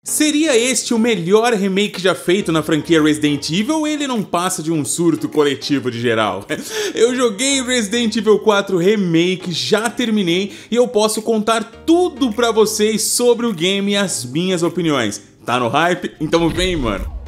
Seria este o melhor remake já feito na franquia Resident Evil ou ele não passa de um surto coletivo de geral? Eu joguei Resident Evil 4 Remake, já terminei e eu posso contar tudo pra vocês sobre o game e as minhas opiniões. Tá no hype? Então vem, mano!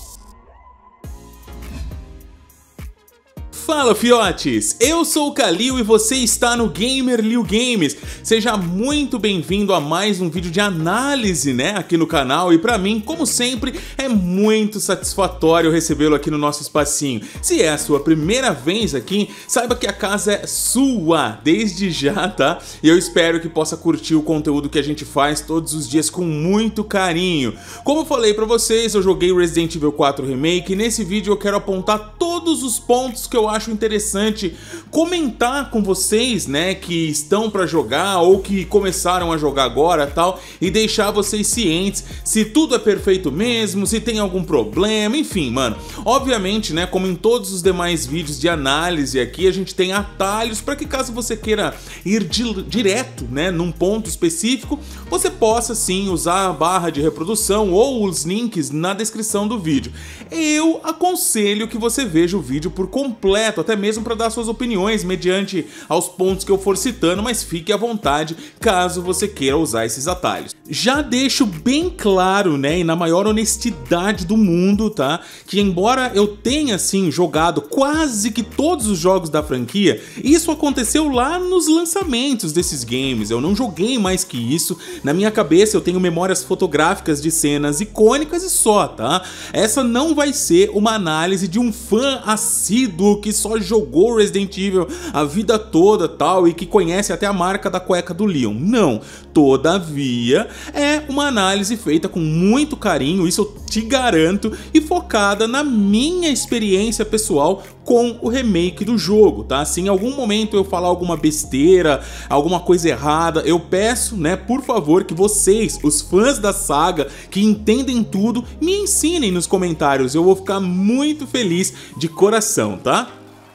Fala, fiotes! Eu sou o Kalil e você está no Gamer Liu Games. Seja muito bem-vindo a mais um vídeo de análise, né, aqui no canal. E pra mim, como sempre, é muito satisfatório recebê-lo aqui no nosso espacinho. Se é a sua primeira vez aqui, saiba que a casa é sua desde já, tá? E eu espero que possa curtir o conteúdo que a gente faz todos os dias com muito carinho. Como eu falei pra vocês, eu joguei Resident Evil 4 Remake e nesse vídeo eu quero apontar todos os pontos que eu acho interessante comentar com vocês, né, que estão pra jogar ou que começaram a jogar agora, tal, e deixar vocês cientes se tudo é perfeito mesmo, se tem algum problema, enfim, mano. Obviamente, né, como em todos os demais vídeos de análise aqui, a gente tem atalhos para que caso você queira ir direto, né, num ponto específico, você possa sim usar a barra de reprodução ou os links na descrição do vídeo. Eu aconselho que você veja o vídeo por completo, até mesmo para dar suas opiniões mediante aos pontos que eu for citando, mas fique à vontade caso você queira usar esses atalhos. Já deixo bem claro, né, e na maior honestidade do mundo, tá, que embora eu tenha, assim, jogado quase que todos os jogos da franquia, isso aconteceu lá nos lançamentos desses games, eu não joguei mais que isso, na minha cabeça eu tenho memórias fotográficas de cenas icônicas e só, tá? Essa não vai ser uma análise de um fã assíduo que só jogou Resident Evil a vida toda, tal, e que conhece até a marca da cueca do Leon. Não, todavia é uma análise feita com muito carinho, isso eu te garanto, e focada na minha experiência pessoal com o remake do jogo, tá? Se em algum momento eu falar alguma besteira, alguma coisa errada, eu peço, né, por favor, que vocês, os fãs da saga, que entendem tudo, me ensinem nos comentários, eu vou ficar muito feliz de coração, tá?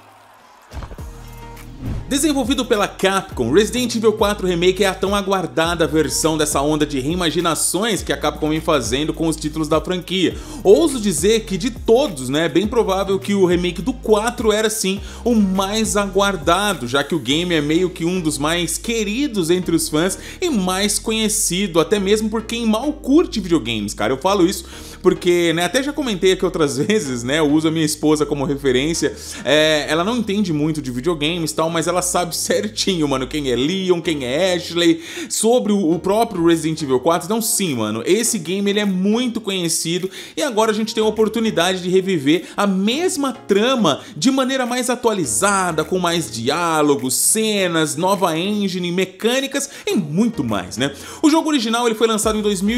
Desenvolvido pela Capcom, Resident Evil 4 Remake é a tão aguardada versão dessa onda de reimaginações que a Capcom vem fazendo com os títulos da franquia. Ouso dizer que de todos, né, é bem provável que o remake do 4 era sim o mais aguardado, já que o game é meio que um dos mais queridos entre os fãs e mais conhecido, até mesmo por quem mal curte videogames, cara. Eu falo isso porque, né, até já comentei aqui outras vezes, né, eu uso a minha esposa como referência, ela não entende muito de videogames e tal, mas ela sabe certinho, mano, quem é Leon, quem é Ashley, sobre o próprio Resident Evil 4, então sim, mano, esse game ele é muito conhecido e agora a gente tem a oportunidade de reviver a mesma trama de maneira mais atualizada, com mais diálogos, cenas, nova engine, mecânicas e muito mais, né? O jogo original ele foi lançado em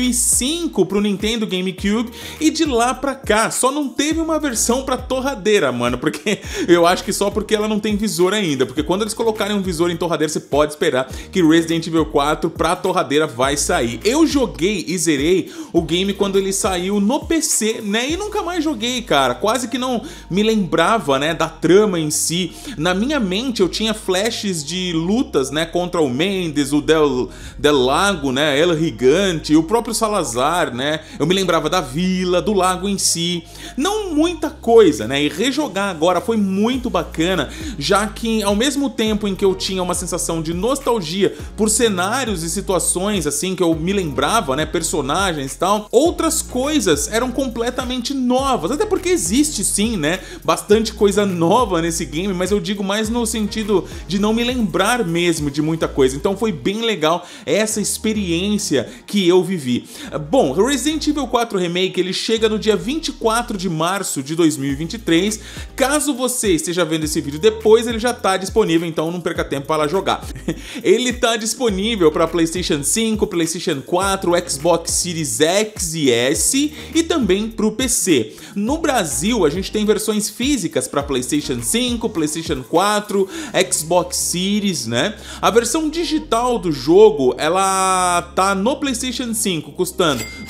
2005 pro Nintendo GameCube e de lá pra cá só não teve uma versão pra torradeira, mano, porque eu acho que só porque ela não tem visor ainda, porque quando eles colocarem um visor em torradeira, você pode esperar que Resident Evil 4 pra torradeira vai sair. Eu joguei e zerei o game quando ele saiu no PC, né, e nunca mais joguei, cara, quase que não me lembrava, né, da trama em si. Na minha mente eu tinha flashes de lutas, né, contra o Mendes, o Del Lago, né, El Gigante, o próprio Salazar, né, eu me lembrava da vila, do lago em si, não muita coisa, né, e rejogar agora foi muito bacana, já que ao mesmo tempo em que eu tinha uma sensação de nostalgia por cenários e situações assim que eu me lembrava, né, personagens e tal, outras coisas eram completamente novas, até porque existe sim, né, bastante coisa nova nesse game, mas eu digo mais no sentido de não me lembrar mesmo de muita coisa, então foi bem legal essa experiência que eu vivi. Bom, Resident Evil 4 Remake ele chega no dia 24 de março de 2023, caso você esteja vendo esse vídeo depois, ele já está disponível, então não perca tempo para lá jogar. Ele está disponível para PlayStation 5, PlayStation 4, Xbox Series X e S e também para o PC. No Brasil, a gente tem versões físicas para PlayStation 5, PlayStation 4, Xbox Series, né? A versão digital do jogo, ela tá no PlayStation 5 custando R$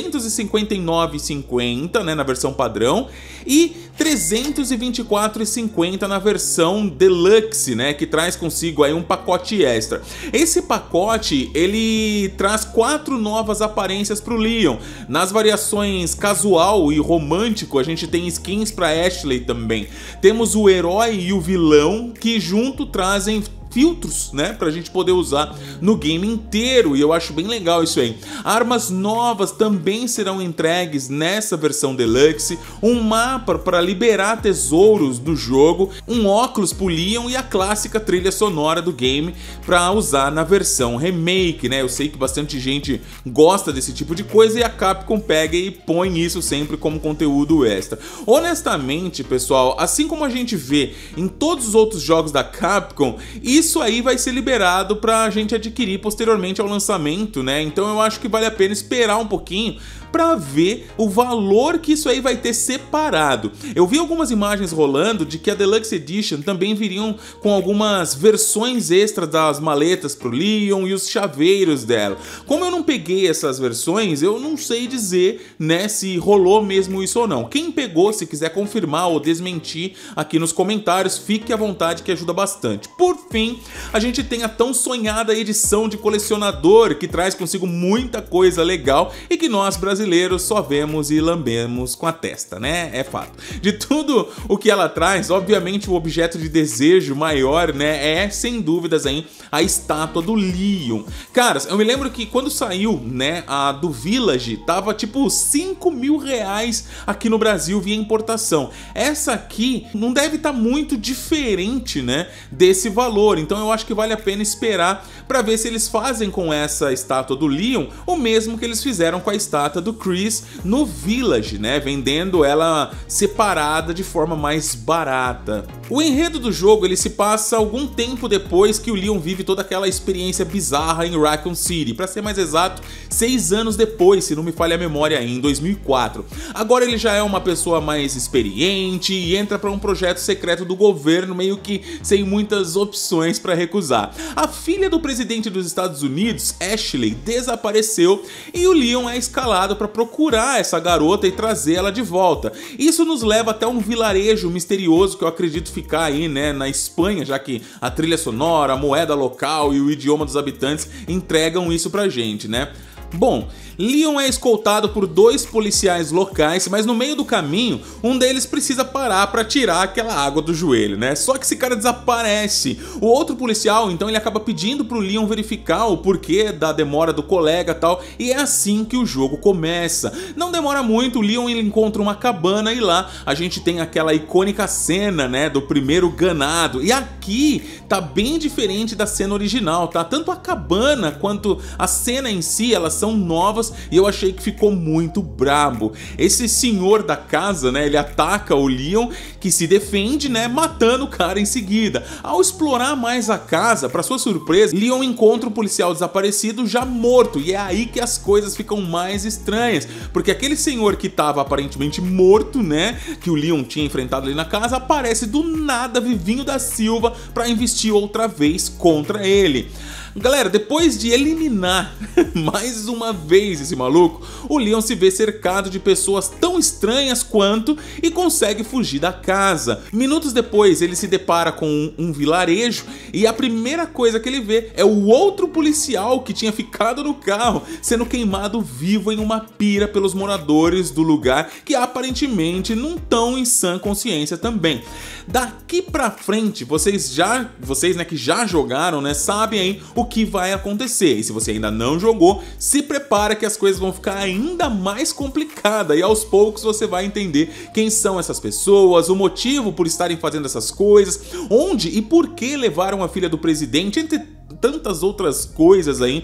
259,50, né, na versão padrão, e R$ 324,50 na versão Deluxe, né, que traz consigo aí um pacote extra. Esse pacote, ele traz 4 novas aparências pro Leon. Nas variações casual e romântico, a gente tem skins para Ashley também. Temos o herói e o vilão, que junto trazem filtros, né, pra gente poder usar no game inteiro, e eu acho bem legal isso aí. Armas novas também serão entregues nessa versão Deluxe, um mapa para liberar tesouros do jogo, um óculos pro Leon e a clássica trilha sonora do game para usar na versão remake, né? Eu sei que bastante gente gosta desse tipo de coisa e a Capcom pega e põe isso sempre como conteúdo extra. Honestamente, pessoal, assim como a gente vê em todos os outros jogos da Capcom, isso aí vai ser liberado pra gente adquirir posteriormente ao lançamento, né? Então eu acho que vale a pena esperar um pouquinho pra ver o valor que isso aí vai ter separado. Eu vi algumas imagens rolando de que a Deluxe Edition também viriam com algumas versões extras das maletas pro Leon e os chaveiros dela. Como eu não peguei essas versões, eu não sei dizer, né, se rolou mesmo isso ou não. Quem pegou, se quiser confirmar ou desmentir aqui nos comentários, fique à vontade que ajuda bastante. Por fim, a gente tem a tão sonhada edição de colecionador, que traz consigo muita coisa legal e que nós brasileiros só vemos e lambemos com a testa, né? É fato. De tudo o que ela traz, obviamente o objeto de desejo maior, né, é sem dúvidas aí a estátua do Leon. Caras, eu me lembro que quando saiu, né, a do Village, tava tipo R$5.000 aqui no Brasil via importação. Essa aqui não deve estar muito diferente, né, desse valor, então eu acho que vale a pena esperar para ver se eles fazem com essa estátua do Leon o mesmo que eles fizeram com a estátua do Chris no Village, né, vendendo ela separada de forma mais barata. O enredo do jogo, ele se passa algum tempo depois que o Leon vive toda aquela experiência bizarra em Raccoon City, para ser mais exato, 6 anos depois, se não me falha a memória, em 2004. Agora ele já é uma pessoa mais experiente e entra para um projeto secreto do governo, meio que sem muitas opções para recusar. A filha do presidente dos Estados Unidos, Ashley, desapareceu e o Leon é escalado para procurar essa garota e trazê-la de volta. Isso nos leva até um vilarejo misterioso que eu acredito ficar aí, né, na Espanha, já que a trilha sonora, a moeda local e o idioma dos habitantes entregam isso pra gente, né? Bom, Leon é escoltado por 2 policiais locais, mas no meio do caminho, um deles precisa parar para tirar aquela água do joelho, né? Só que esse cara desaparece. O outro policial, então, ele acaba pedindo pro Leon verificar o porquê da demora do colega e tal, e é assim que o jogo começa. Não demora muito, o Leon ele encontra uma cabana e lá a gente tem aquela icônica cena, né, do primeiro ganado. E aqui tá bem diferente da cena original, tá? Tanto a cabana quanto a cena em si, elas são novas e eu achei que ficou muito brabo. Esse senhor da casa, né, ele ataca o Leon, que se defende, né, matando o cara em seguida. Ao explorar mais a casa, para sua surpresa, Leon encontra o policial desaparecido já morto, e é aí que as coisas ficam mais estranhas, porque aquele senhor que estava aparentemente morto, né, que o Leon tinha enfrentado ali na casa, aparece do nada vivinho da Silva para investir outra vez contra ele. Galera, depois de eliminar mais uma vez esse maluco, o Leon se vê cercado de pessoas tão estranhas quanto e consegue fugir da casa. Minutos depois, ele se depara com um vilarejo e a primeira coisa que ele vê é o outro policial que tinha ficado no carro sendo queimado vivo em uma pira pelos moradores do lugar, que aparentemente não estão em sã consciência também. Daqui pra frente, vocês né, que já jogaram, né, sabem aí o que vai acontecer. E se você ainda não jogou, se prepara que as coisas vão ficar ainda mais complicadas e aos poucos você vai entender quem são essas pessoas, o motivo por estarem fazendo essas coisas, onde e por que levaram a filha do presidente, entre tantas outras coisas aí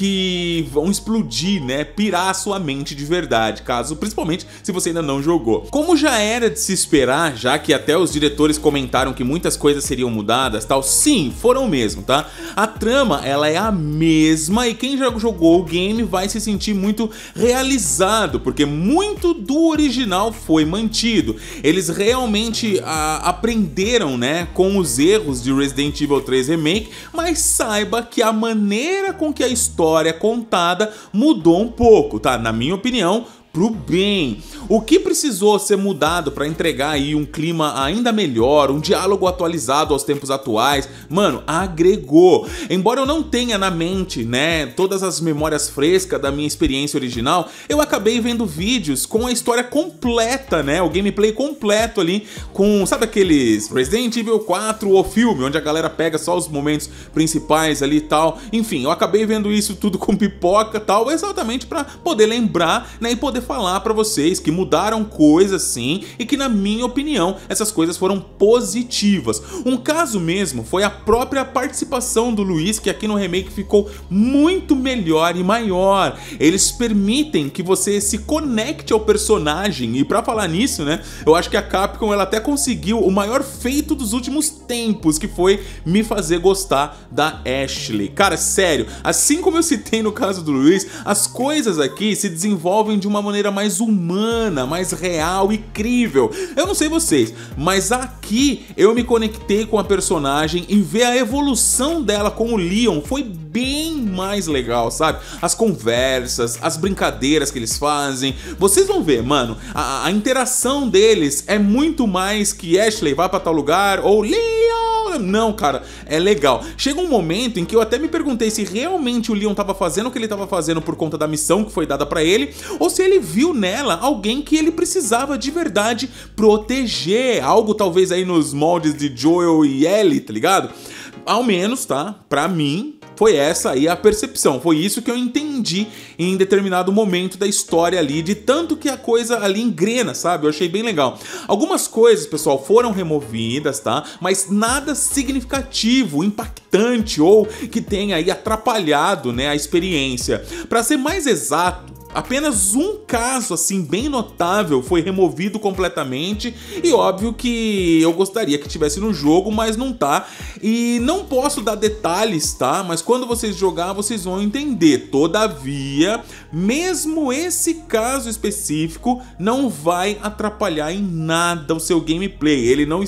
que vão explodir, né, pirar a sua mente de verdade, principalmente se você ainda não jogou. Como já era de se esperar, já que até os diretores comentaram que muitas coisas seriam mudadas, tal, sim, foram mesmo, tá? A trama, ela é a mesma e quem já jogou o game vai se sentir muito realizado, porque muito do original foi mantido. Eles realmente aprenderam, né, com os erros de Resident Evil 3 Remake, mas saiba que a maneira com que a história é contada mudou um pouco, tá? Na minha opinião, pro bem. O que precisou ser mudado para entregar aí um clima ainda melhor, um diálogo atualizado aos tempos atuais, mano, agregou. Embora eu não tenha na mente, né, todas as memórias frescas da minha experiência original, eu acabei vendo vídeos com a história completa, né, o gameplay completo ali, com, sabe aqueles Resident Evil 4, o filme, onde a galera pega só os momentos principais ali e tal. Enfim, eu acabei vendo isso tudo com pipoca e tal, exatamente para poder lembrar, né, e poder falar pra vocês que mudaram coisas sim e que, na minha opinião, essas coisas foram positivas. Um caso mesmo foi a própria participação do Luiz, que aqui no remake ficou muito melhor e maior. Eles permitem que você se conecte ao personagem e, pra falar nisso, né, eu acho que a Capcom ela até conseguiu o maior feito dos últimos tempos, que foi me fazer gostar da Ashley. Cara, sério, assim como eu citei no caso do Luiz, as coisas aqui se desenvolvem de uma maneira mais humana, mais real e crível. Eu não sei vocês, mas aqui eu me conectei com a personagem e ver a evolução dela com o Leon foi bem mais legal, sabe? As conversas, as brincadeiras que eles fazem, vocês vão ver, mano, a interação deles é muito mais que Ashley vá pra tal lugar ou Leon. Não, cara, é legal. Chega um momento em que eu até me perguntei se realmente o Leon tava fazendo o que ele tava fazendo por conta da missão que foi dada pra ele, ou se ele viu nela alguém que ele precisava de verdade proteger. Algo talvez aí nos moldes de Joel e Ellie, tá ligado? Ao menos, tá? Pra mim, foi essa aí a percepção, foi isso que eu entendi em determinado momento da história ali, de tanto que a coisa ali engrena, sabe? Eu achei bem legal. Algumas coisas, pessoal, foram removidas, tá? Mas nada significativo, impactante ou que tenha aí atrapalhado, né, a experiência. Pra ser mais exato, apenas um caso, assim, bem notável foi removido completamente e óbvio que eu gostaria que tivesse no jogo, mas não tá. E não posso dar detalhes, tá? Mas quando vocês jogar, vocês vão entender. Todavia, mesmo esse caso específico não vai atrapalhar em nada o seu gameplay. Ele não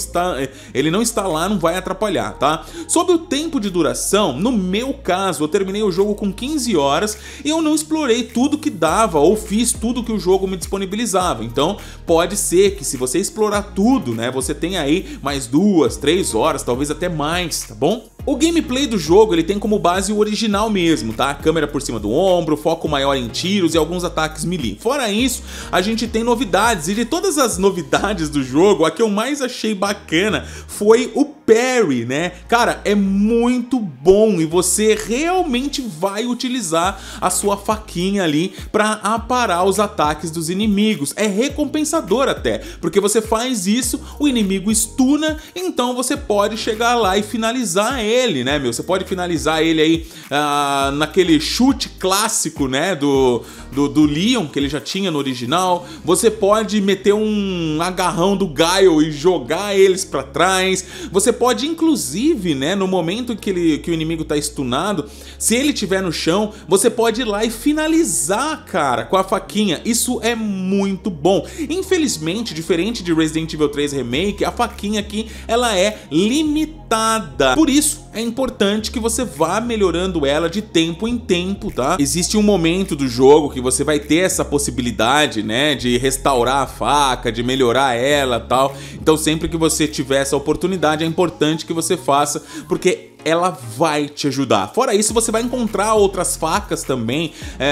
está lá, não vai atrapalhar, tá? Sobre o tempo de duração, no meu caso, eu terminei o jogo com 15 horas e eu não explorei tudo que dá ou fiz tudo que o jogo me disponibilizava. Então pode ser que se você explorar tudo, né, você tenha aí mais 2, 3 horas, talvez até mais, tá bom? O gameplay do jogo ele tem como base o original mesmo, tá? A câmera por cima do ombro, foco maior em tiros e alguns ataques melee. Fora isso, a gente tem novidades, e de todas as novidades do jogo, a que eu mais achei bacana foi o parry, né? Cara, é muito bom e você realmente vai utilizar a sua faquinha ali pra aparar os ataques dos inimigos. É recompensador até, porque você faz isso, o inimigo stuna, então você pode chegar lá e finalizar ele, né, meu? Você pode finalizar ele aí naquele chute clássico, né, do Leon, que ele já tinha no original. Você pode meter um agarrão do Guile e jogar eles pra trás. Você pode, inclusive, né, no momento que o inimigo tá stunado, se ele estiver no chão, você pode ir lá e finalizar, cara, com a faquinha. Isso é muito bom. Infelizmente, diferente de Resident Evil 3 Remake, a faquinha aqui, ela é limitada. Por isso, é importante que você vá melhorando ela de tempo em tempo, tá? Existe um momento do jogo que você vai ter essa possibilidade, né, de restaurar a faca, de melhorar ela e tal. Então sempre que você tiver essa oportunidade, é importante que você faça, porque ela vai te ajudar. Fora isso, você vai encontrar outras facas também,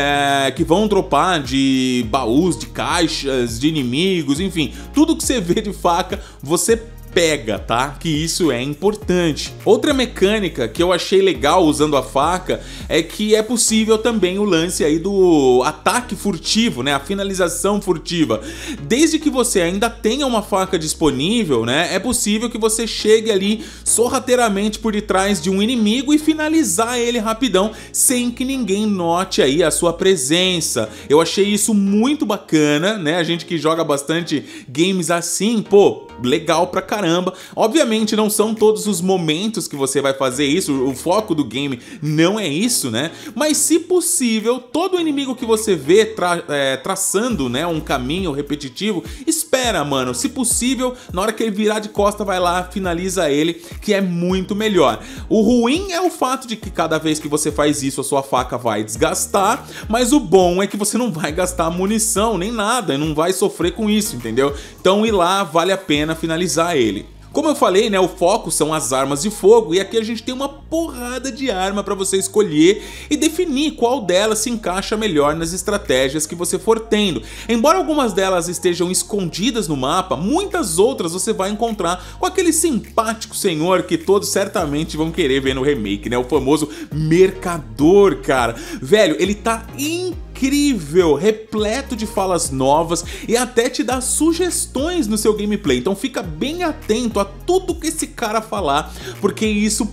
que vão dropar de baús, de caixas, de inimigos, enfim. Tudo que você vê de faca, você pega, tá? Que isso é importante. Outra mecânica que eu achei legal usando a faca é que é possível também o lance aí do ataque furtivo, né? A finalização furtiva. Desde que você ainda tenha uma faca disponível, né? É possível que você chegue ali sorrateiramente por detrás de um inimigo e finalizar ele rapidão, sem que ninguém note aí a sua presença. Eu achei isso muito bacana, né? A gente que joga bastante games assim, pô, legal pra caramba. Obviamente não são todos os momentos que você vai fazer isso, o foco do game não é isso, né? Mas se possível, todo inimigo que você vê traçando, né, um caminho repetitivo, espera, mano. Se possível, na hora que ele virar de costa, vai lá, finaliza ele, que é muito melhor. O ruim é o fato de que cada vez que você faz isso, a sua faca vai desgastar, mas o bom é que você não vai gastar munição, nem nada, e não vai sofrer com isso, entendeu? Então ir lá vale a pena finalizar ele. Como eu falei, né, o foco são as armas de fogo, e aqui a gente tem uma porrada de arma para você escolher e definir qual delas se encaixa melhor nas estratégias que você for tendo. Embora algumas delas estejam escondidas no mapa, muitas outras você vai encontrar com aquele simpático senhor que todos certamente vão querer ver no remake, né, o famoso Mercador, cara. Velho, ele tá incrível, repleto de falas novas e até te dá sugestões no seu gameplay, então fica bem atento a tudo que esse cara falar, porque isso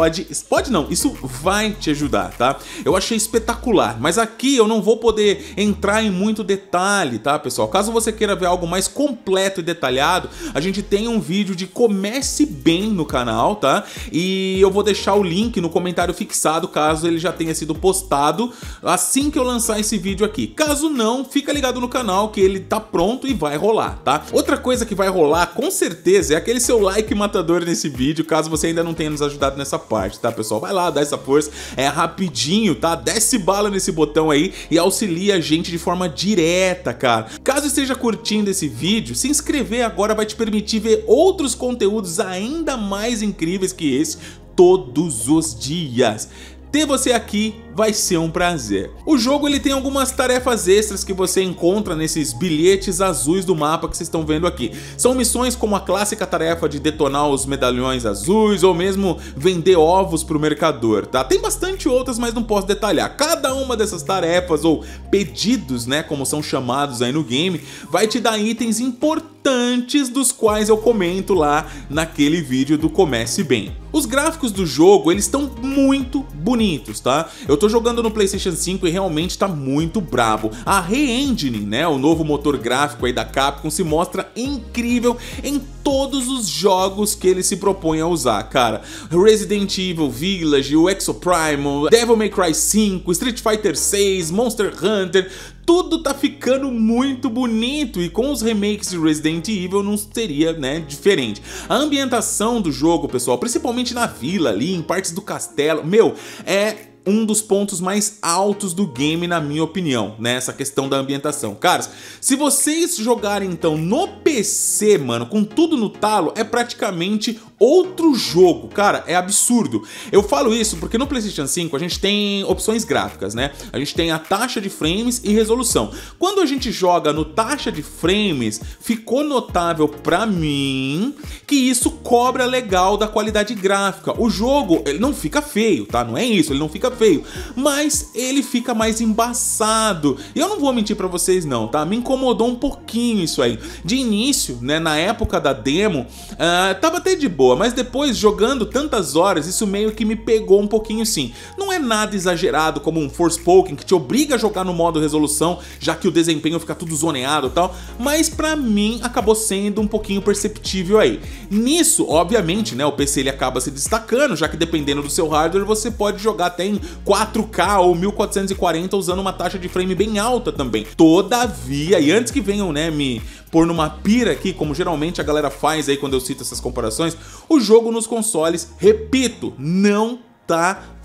isso vai te ajudar, tá? Eu achei espetacular, mas aqui eu não vou poder entrar em muito detalhe, tá, pessoal? Caso você queira ver algo mais completo e detalhado, a gente tem um vídeo de Comece Bem no canal, tá? E eu vou deixar o link no comentário fixado, caso ele já tenha sido postado assim que eu lançar esse vídeo aqui. Caso não, fica ligado no canal que ele tá pronto e vai rolar, tá? Outra coisa que vai rolar, com certeza, é aquele seu like matador nesse vídeo, caso você ainda não tenha nos ajudado nessa parte, tá, pessoal? Vai lá, dá essa força, é rapidinho, tá? Desce bala nesse botão aí e auxilia a gente de forma direta, cara. Caso esteja curtindo esse vídeo, se inscrever agora vai te permitir ver outros conteúdos ainda mais incríveis que esse todos os dias. Ter você aqui vai ser um prazer. O jogo ele tem algumas tarefas extras que você encontra nesses bilhetes azuis do mapa que vocês estão vendo aqui. São missões como a clássica tarefa de detonar os medalhões azuis ou mesmo vender ovos para o mercador, tá? Tem bastante outras, mas não posso detalhar. Cada uma dessas tarefas ou pedidos, né, como são chamados aí no game, vai te dar itens importantes dos quais eu comento lá naquele vídeo do Comece Bem. Os gráficos do jogo, eles estão muito bonitos, tá? Eu tô jogando no PlayStation 5 e realmente tá muito brabo. A Re-Engine, né, o novo motor gráfico aí da Capcom, se mostra incrível em todos os jogos que ele se propõe a usar, cara. Resident Evil Village, o Exoprimal, Devil May Cry 5, Street Fighter 6, Monster Hunter... Tudo tá ficando muito bonito e com os remakes de Resident Evil não seria, né, diferente. A ambientação do jogo, pessoal, principalmente na vila ali, em partes do castelo, meu, é um dos pontos mais altos do game, na minha opinião, né? Essa questão da ambientação. Caras, se vocês jogarem então no PC, mano, com tudo no talo, é praticamente outro jogo, cara, é absurdo. Eu falo isso porque no PlayStation 5 a gente tem opções gráficas, né? A gente tem a taxa de frames e resolução. Quando a gente joga no taxa de frames, ficou notável pra mim que isso cobra legal da qualidade gráfica. O jogo, ele não fica feio, tá? Não é isso, ele não fica feio, mas ele fica mais embaçado. E eu não vou mentir pra vocês não, tá? Me incomodou um pouquinho isso aí. De início, né, na época da demo, tava até de boa, mas depois, jogando tantas horas, isso meio que me pegou um pouquinho sim. Não é nada exagerado como um Forspoken, que te obriga a jogar no modo resolução, já que o desempenho fica tudo zoneado e tal, mas pra mim acabou sendo um pouquinho perceptível aí. Nisso, obviamente, né, o PC ele acaba se destacando, já que dependendo do seu hardware, você pode jogar até em 4K ou 1440 usando uma taxa de frame bem alta também. Todavia, e antes que venham, né, me pôr numa pira aqui, como geralmente a galera faz aí quando eu cito essas comparações, o jogo nos consoles, repito, não tá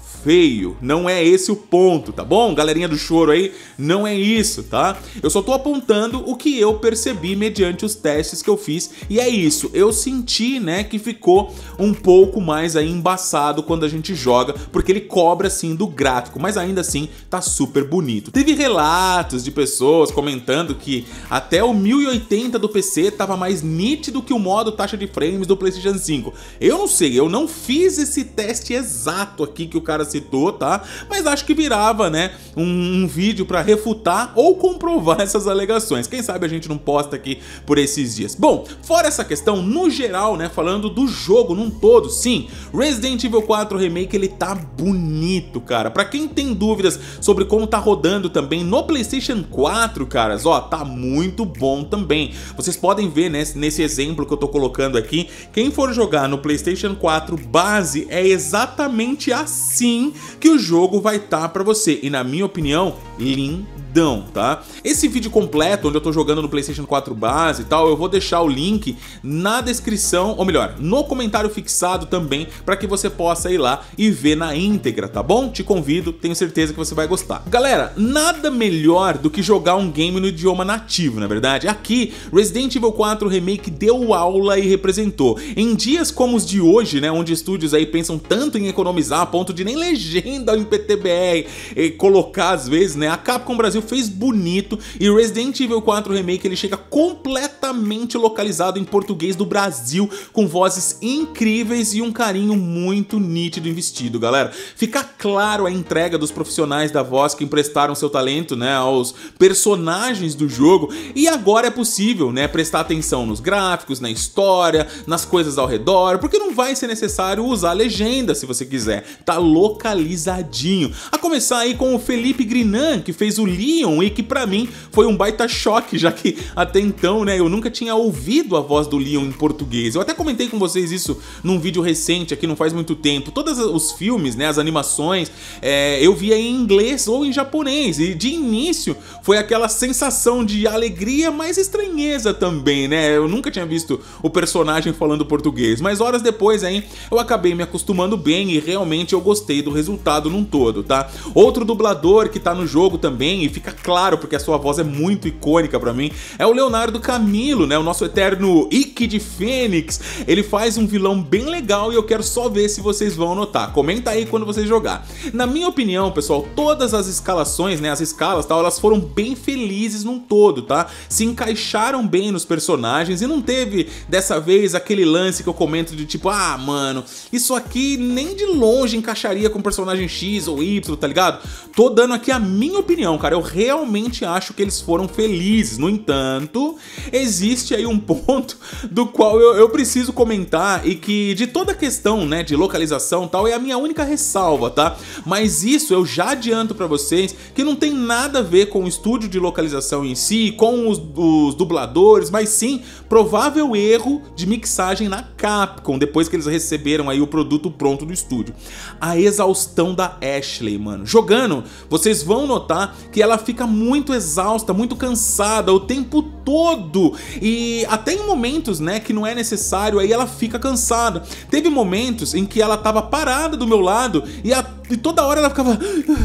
feio. Não é esse o ponto, tá bom? Galerinha do choro aí, não é isso, tá? Eu só tô apontando o que eu percebi mediante os testes que eu fiz, e é isso. Eu senti, né, que ficou um pouco mais aí embaçado quando a gente joga, porque ele cobra assim do gráfico, mas ainda assim tá super bonito. Teve relatos de pessoas comentando que até o 1080 do PC tava mais nítido que o modo taxa de frames do PlayStation 5. Eu não sei, eu não fiz esse teste exato aqui que o cara citou, tá? Mas acho que virava, né, um vídeo pra refutar ou comprovar essas alegações. Quem sabe a gente não posta aqui por esses dias. Bom, fora essa questão, no geral, né, falando do jogo num todo, sim, Resident Evil 4 Remake, ele tá bonito, cara. Pra quem tem dúvidas sobre como tá rodando também no PlayStation 4, caras, ó, tá muito bom também. Vocês podem ver, né, nesse exemplo que eu tô colocando aqui, quem for jogar no PlayStation 4 base é exatamente assim que o jogo vai estar pra você. E na minha opinião, lindão, tá? Esse vídeo completo, onde eu tô jogando no PlayStation 4 base e tal, eu vou deixar o link na descrição, ou melhor, no comentário fixado também, pra que você possa ir lá e ver na íntegra, tá bom? Te convido, tenho certeza que você vai gostar. Galera, nada melhor do que jogar um game no idioma nativo, na é verdade? Aqui, Resident Evil 4 Remake deu aula e representou. Em dias como os de hoje, né, onde estúdios aí pensam tanto em economizar a ponto de nem legenda em PTBR colocar às vezes, né, a Capcom Brasil fez bonito e Resident Evil 4 Remake ele chega completamente localizado em português do Brasil, com vozes incríveis e um carinho muito nítido investido, galera. Fica claro a entrega dos profissionais da voz que emprestaram seu talento, né, aos personagens do jogo, e agora é possível, né, prestar atenção nos gráficos, na história, nas coisas ao redor, porque não vai ser necessário usar legenda se você quiser, tá localizadinho. A começar aí com o Felipe Grinan, que fez o Leon e que pra mim foi um baita choque, já que até então, né, eu nunca tinha ouvido a voz do Leon em português. Eu até comentei com vocês isso num vídeo recente aqui, não faz muito tempo. Todos os filmes, né, as animações, eu via em inglês ou em japonês, e de início foi aquela sensação de alegria, mas estranheza também, né? Eu nunca tinha visto o personagem falando português, mas horas depois aí eu acabei me acostumando bem e realmente eu gostei do resultado num todo, tá? Outro dublador que tá no jogo também, e fica claro porque a sua voz é muito icônica pra mim, é o Leonardo Camilo, né? O nosso eterno Ikki de Fênix. Ele faz um vilão bem legal e eu quero só ver se vocês vão notar. Comenta aí quando vocês jogar. Na minha opinião, pessoal, todas as escalações, né, as escalas tal, elas foram bem felizes num todo, tá? Se encaixaram bem nos personagens e não teve dessa vez aquele lance que eu comento de tipo, ah, mano, isso aqui nem de longe encaixaria com personagem X ou Y, tá ligado? Tô dando aqui a minha opinião, cara. Eu realmente acho que eles foram felizes. No entanto, existe aí um ponto do qual eu preciso comentar e que de toda a questão, né, de localização e tal, é a minha única ressalva, tá? Mas isso eu já adianto pra vocês que não tem nada a ver com o estúdio de localização em si, com os dubladores, mas sim provável erro de mixagem na Capcom, depois que eles receberam aí o produto pronto do estúdio. A exaustão da Ashley, mano. Jogando, vocês vão notar que ela fica muito exausta, muito cansada o tempo todo, e até em momentos, né, que não é necessário, aí ela fica cansada. Teve momentos em que ela tava parada do meu lado e toda hora ela ficava...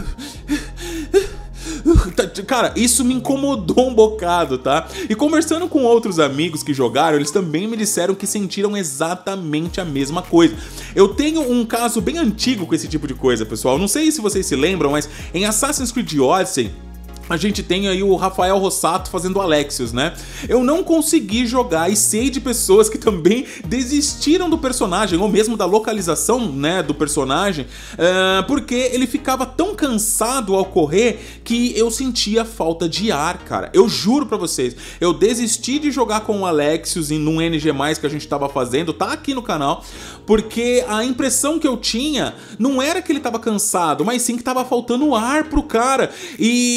Cara, isso me incomodou um bocado, tá? E conversando com outros amigos que jogaram, eles também me disseram que sentiram exatamente a mesma coisa. Eu tenho um caso bem antigo com esse tipo de coisa, pessoal. Não sei se vocês se lembram, mas em Assassin's Creed Odyssey a gente tem aí o Rafael Rossato fazendo Alexios, né? Eu não consegui jogar e sei de pessoas que também desistiram do personagem, ou mesmo da localização, né, do personagem, porque ele ficava tão cansado ao correr que eu sentia falta de ar, cara. Eu juro pra vocês, eu desisti de jogar com o Alexios num NG+, que a gente tava fazendo, tá aqui no canal, porque a impressão que eu tinha não era que ele tava cansado, mas sim que tava faltando ar pro cara. E o nosso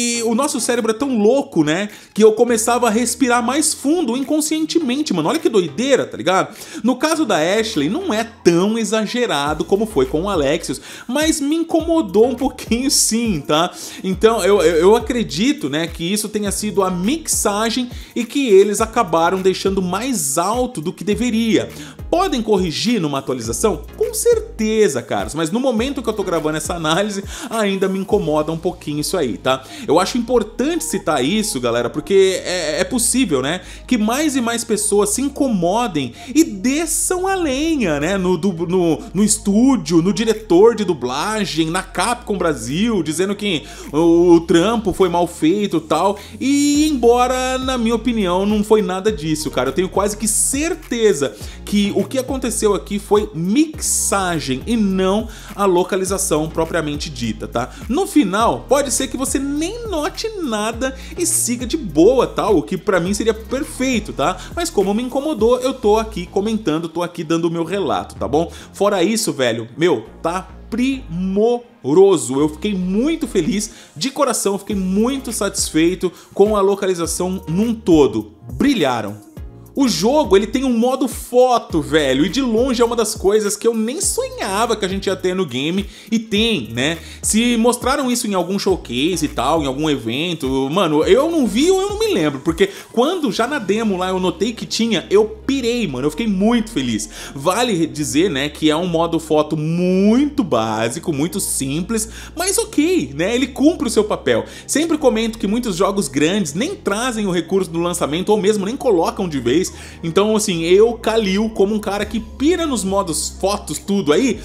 nosso cérebro é tão louco, né, que eu começava a respirar mais fundo inconscientemente, mano. Olha que doideira, tá ligado? No caso da Ashley, não é tão exagerado como foi com o Alexios, mas me incomodou um pouquinho sim, tá? Então eu acredito, né, que isso tenha sido a mixagem e que eles acabaram deixando mais alto do que deveria. Podem corrigir numa atualização? Com certeza, caras, mas no momento que eu tô gravando essa análise, ainda me incomoda um pouquinho isso aí, tá? Eu acho importante citar isso, galera, porque é possível, né, que mais e mais pessoas se incomodem e desçam a lenha, né, no estúdio, no diretor de dublagem, na Capcom Brasil, dizendo que o trampo foi mal feito e tal, e embora, na minha opinião, não foi nada disso, cara. Eu tenho quase que certeza que o que aconteceu aqui foi mixagem e não a localização propriamente dita, tá? No final, pode ser que você nem note nada e siga de boa, tá? O que pra mim seria perfeito, tá? Mas como me incomodou, eu tô aqui comentando, tô aqui dando o meu relato, tá bom? Fora isso, velho, meu, tá primoroso. Eu fiquei muito feliz, de coração, eu fiquei muito satisfeito com a localização num todo. Brilharam. O jogo, ele tem um modo foto, velho, e de longe é uma das coisas que eu nem sonhava que a gente ia ter no game, e tem, né? Se mostraram isso em algum showcase e tal, em algum evento, mano, eu não vi ou eu não me lembro, porque quando já na demo lá eu notei que tinha, eu pirei, mano, eu fiquei muito feliz. Vale dizer, né, que é um modo foto muito básico, muito simples, mas ok, né, ele cumpre o seu papel. Sempre comento que muitos jogos grandes nem trazem o recurso do lançamento, ou mesmo nem colocam de vez. Então, assim, eu, Kalil, como um cara que pira nos modos fotos, tudo aí,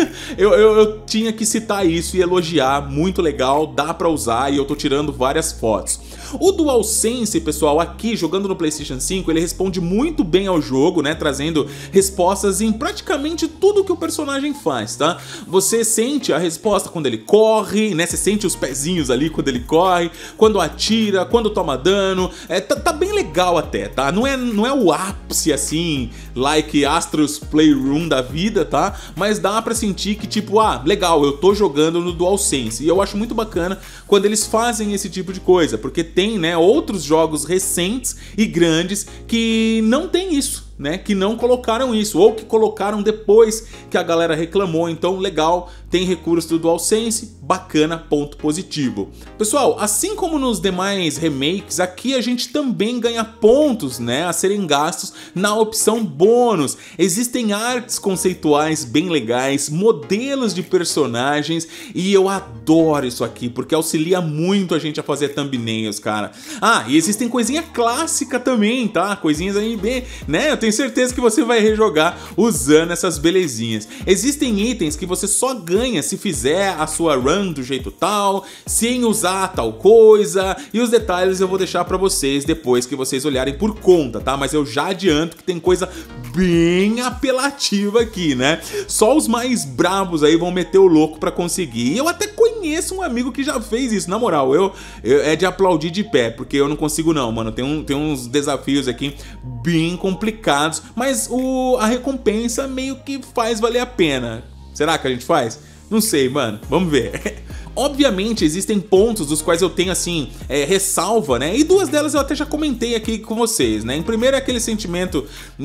eu tinha que citar isso e elogiar, muito legal, dá pra usar e eu tô tirando várias fotos. O DualSense, pessoal, aqui jogando no PlayStation 5, ele responde muito bem ao jogo, né, trazendo respostas em praticamente tudo que o personagem faz, tá? Você sente a resposta quando ele corre, né, você sente os pezinhos ali quando ele corre, quando atira, quando toma dano, tá bem legal até, tá? Não é o ápice, assim, like Astro's Playroom da vida, tá? Mas dá pra sentir que, tipo, ah, legal, eu tô jogando no DualSense. E eu acho muito bacana quando eles fazem esse tipo de coisa, porque tem, né, outros jogos recentes e grandes que não tem isso, né, que não colocaram isso, ou que colocaram depois que a galera reclamou. Então, legal, tem recurso do DualSense, bacana, ponto positivo. Pessoal, assim como nos demais remakes, aqui a gente também ganha pontos, né, a serem gastos na opção bônus. Existem artes conceituais bem legais, modelos de personagens, e eu adoro isso aqui, porque auxilia muito a gente a fazer thumbnails, cara. Ah, e existem coisinha clássica também, tá? Coisinhas aí bem, né, eu tenho certeza que você vai rejogar usando essas belezinhas. Existem itens que você só ganha se fizer a sua run do jeito tal, sem usar tal coisa, e os detalhes eu vou deixar pra vocês depois que vocês olharem por conta, tá? Mas eu já adianto que tem coisa bem apelativa aqui, né? Só os mais bravos aí vão meter o louco pra conseguir. E eu até conheço um amigo que já fez isso, na moral, é de aplaudir de pé, porque eu não consigo não, mano. Tem uns desafios aqui bem complicados, mas a recompensa meio que faz valer a pena. Será que a gente faz? Não sei, mano. Vamos ver. Obviamente existem pontos dos quais eu tenho assim, ressalva, né? E duas delas eu até já comentei aqui com vocês, né? Em primeiro é aquele sentimento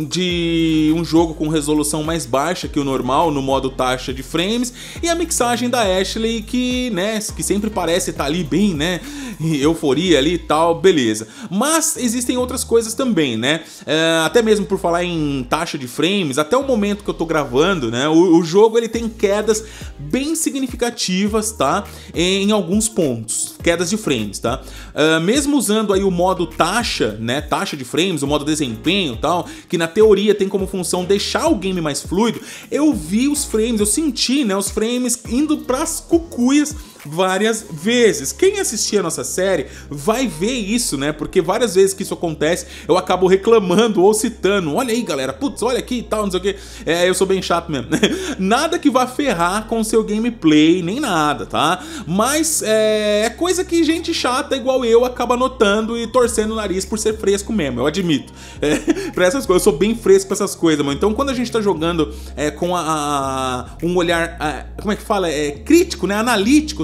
de um jogo com resolução mais baixa que o normal, no modo taxa de frames, e a mixagem da Ashley que, né, que sempre parece estar ali bem, né? Euforia ali e tal, beleza. Mas existem outras coisas também, né? Até mesmo por falar em taxa de frames, até o momento que eu tô gravando, né? O jogo ele tem quedas bem significativas, tá? Em alguns pontos, quedas de frames, tá? Mesmo usando aí o modo taxa, né, taxa de frames, o modo desempenho e tal, que na teoria tem como função deixar o game mais fluido, eu vi os frames, eu senti, né, os frames indo pras cucuias várias vezes. Quem assistir a nossa série vai ver isso, né? Porque várias vezes que isso acontece, eu acabo reclamando ou citando. Olha aí, galera, putz, olha aqui e tal, não sei o que. Eu sou bem chato mesmo. Nada que vá ferrar com o seu gameplay, nem nada, tá? Mas é coisa que gente chata igual eu acaba notando e torcendo o nariz por ser fresco mesmo, eu admito. Pra essas coisas, eu sou bem fresco pra essas coisas, mano. Então quando a gente tá jogando com um olhar, como é que fala? Crítico, né? Analítico,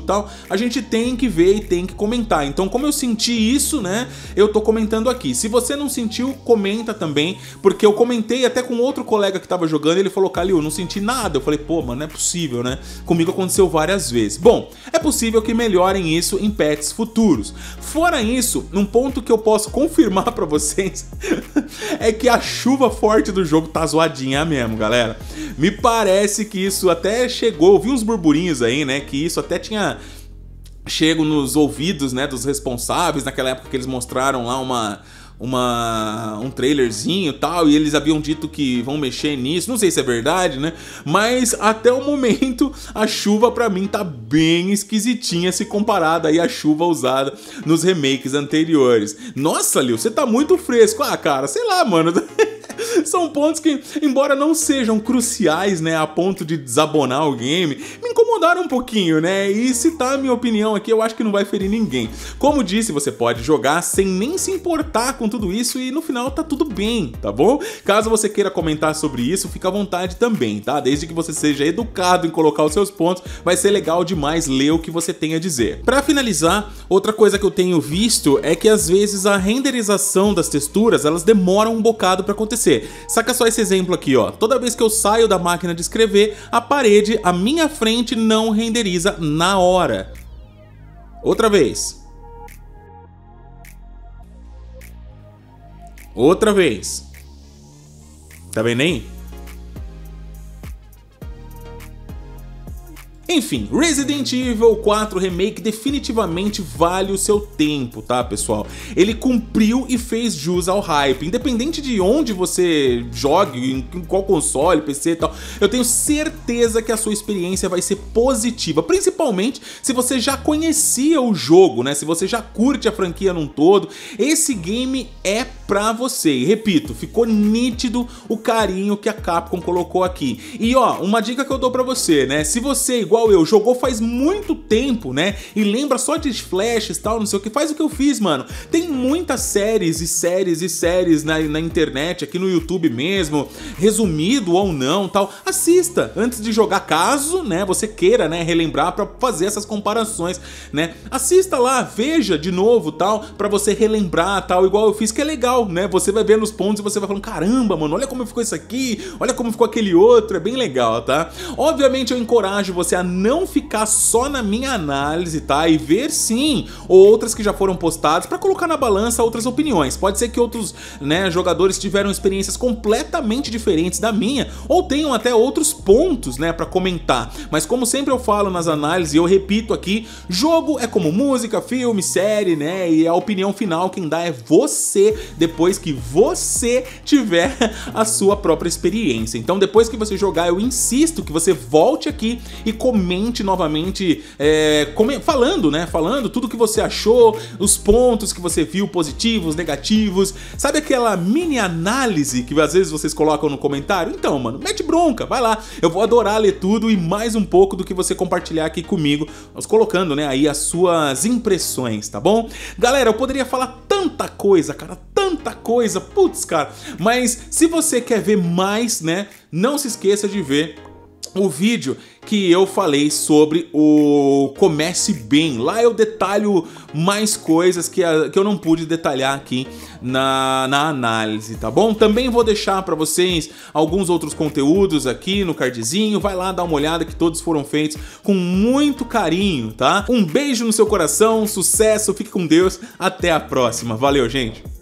tal, a gente tem que ver e tem que comentar. Então, como eu senti isso, né, eu tô comentando aqui. Se você não sentiu, comenta também, porque eu comentei até com outro colega que tava jogando, ele falou, Kalil, não senti nada. Eu falei, pô, mano, não é possível, né? Comigo aconteceu várias vezes. Bom, é possível que melhorem isso em patches futuros. Fora isso, um ponto que eu posso confirmar pra vocês é que a chuva forte do jogo tá zoadinha mesmo, galera. Me parece que isso até chegou, eu vi uns burburinhos aí, né, que isso até tinha chego nos ouvidos, né, dos responsáveis, naquela época que eles mostraram lá um trailerzinho e tal, e eles haviam dito que vão mexer nisso, não sei se é verdade, né, mas até o momento a chuva pra mim tá bem esquisitinha se comparada aí à chuva usada nos remakes anteriores. Nossa, Lil, você tá muito fresco. Ah, cara, sei lá, mano. São pontos que, embora não sejam cruciais, né, a ponto de desabonar o game, me incomodaram um pouquinho, né, e citar a minha opinião aqui eu acho que não vai ferir ninguém. Como disse, você pode jogar sem nem se importar com tudo isso e no final tá tudo bem, tá bom? Caso você queira comentar sobre isso, fica à vontade também, tá? Desde que você seja educado em colocar os seus pontos, vai ser legal demais ler o que você tem a dizer. Pra finalizar, outra coisa que eu tenho visto é que às vezes a renderização das texturas, elas demoram um bocado pra acontecer. Saca só esse exemplo aqui, ó. Toda vez que eu saio da máquina de escrever, a parede à minha frente não renderiza na hora. Outra vez. Outra vez. Tá vendo aí? Enfim, Resident Evil 4 Remake definitivamente vale o seu tempo, tá, pessoal? Ele cumpriu e fez jus ao hype, independente de onde você jogue, em qual console, PC e tal, eu tenho certeza que a sua experiência vai ser positiva, principalmente se você já conhecia o jogo, né? Se você já curte a franquia num todo, esse game é pra você. E repito, ficou nítido o carinho que a Capcom colocou aqui. E ó, uma dica que eu dou pra você, né? Se você, igual eu, jogou faz muito tempo, né? E lembra só de flashes e tal, não sei o que, faz o que eu fiz, mano. Tem muitas séries e séries e séries na internet, aqui no YouTube mesmo, resumido ou não, tal. Assista antes de jogar, caso, né, você queira, né, relembrar pra fazer essas comparações, né? Assista lá, veja de novo, tal, pra você relembrar, tal, igual eu fiz, que é legal, né? Você vai vendo os pontos e você vai falando, caramba, mano, olha como ficou isso aqui, olha como ficou aquele outro, é bem legal, tá? Obviamente eu encorajo você a não ficar só na minha análise, tá? E ver sim outras que já foram postadas pra colocar na balança outras opiniões. Pode ser que outros, né, jogadores tiveram experiências completamente diferentes da minha, ou tenham até outros pontos, né, pra comentar. Mas como sempre eu falo nas análises e eu repito aqui, jogo é como música, filme, série, né? E a opinião final quem dá é você, depois que você tiver a sua própria experiência. Então depois que você jogar, eu insisto que você volte aqui e comente novamente, falando, né? Falando tudo que você achou, os pontos que você viu, positivos, negativos. Sabe aquela mini análise que às vezes vocês colocam no comentário? Então, mano, mete bronca, vai lá. Eu vou adorar ler tudo e mais um pouco do que você compartilhar aqui comigo, colocando, né, aí as suas impressões, tá bom? Galera, eu poderia falar tanta coisa, cara, tanta coisa, putz, cara. Mas se você quer ver mais, né, não se esqueça de ver o vídeo que eu falei sobre o Comece Bem. Lá eu detalho mais coisas que eu não pude detalhar aqui na análise, tá bom? Também vou deixar pra vocês alguns outros conteúdos aqui no cardzinho. Vai lá dar uma olhada que todos foram feitos com muito carinho, tá? Um beijo no seu coração, sucesso, fique com Deus, até a próxima. Valeu, gente!